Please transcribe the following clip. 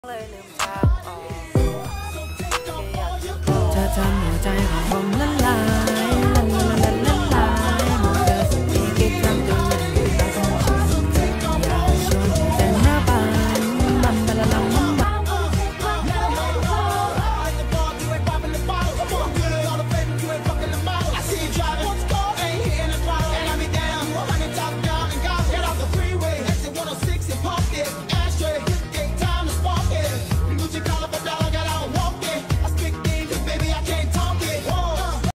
เลยลืมทางออกเธอทำหัวใจของผม